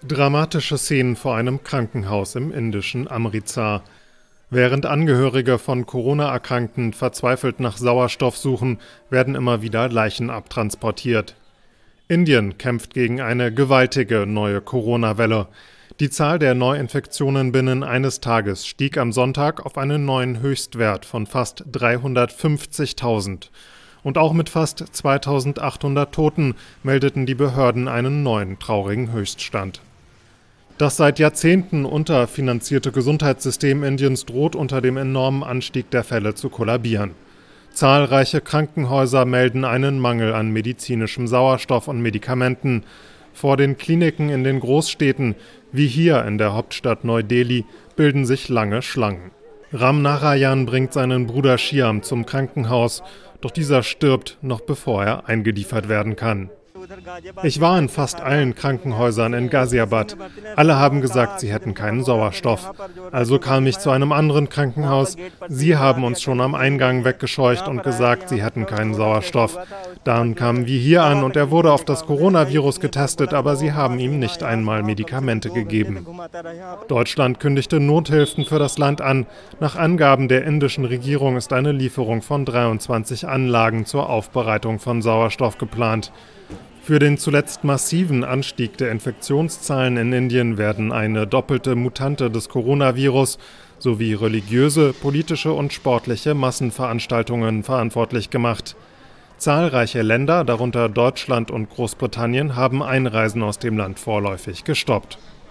Dramatische Szenen vor einem Krankenhaus im indischen Amritsar. Während Angehörige von Corona-Erkrankten verzweifelt nach Sauerstoff suchen, werden immer wieder Leichen abtransportiert. Indien kämpft gegen eine gewaltige neue Corona-Welle. Die Zahl der Neuinfektionen binnen eines Tages stieg am Sonntag auf einen neuen Höchstwert von fast 350.000. Und auch mit fast 2.800 Toten meldeten die Behörden einen neuen traurigen Höchststand. Das seit Jahrzehnten unterfinanzierte Gesundheitssystem Indiens droht unter dem enormen Anstieg der Fälle zu kollabieren. Zahlreiche Krankenhäuser melden einen Mangel an medizinischem Sauerstoff und Medikamenten. Vor den Kliniken in den Großstädten, wie hier in der Hauptstadt Neu-Delhi, bilden sich lange Schlangen. Ram Narayan bringt seinen Bruder Shyam zum Krankenhaus, doch dieser stirbt, noch bevor er eingeliefert werden kann. Ich war in fast allen Krankenhäusern in Ghaziabad. Alle haben gesagt, sie hätten keinen Sauerstoff. Also kam ich zu einem anderen Krankenhaus. Sie haben uns schon am Eingang weggescheucht und gesagt, sie hätten keinen Sauerstoff. Dann kamen wir hier an und er wurde auf das Coronavirus getestet, aber sie haben ihm nicht einmal Medikamente gegeben. Deutschland kündigte Nothilfen für das Land an. Nach Angaben der indischen Regierung ist eine Lieferung von 23 Anlagen zur Aufbereitung von Sauerstoff geplant. Für den zuletzt massiven Anstieg der Infektionszahlen in Indien werden eine doppelte Mutante des Coronavirus sowie religiöse, politische und sportliche Massenveranstaltungen verantwortlich gemacht. Zahlreiche Länder, darunter Deutschland und Großbritannien, haben Einreisen aus dem Land vorläufig gestoppt.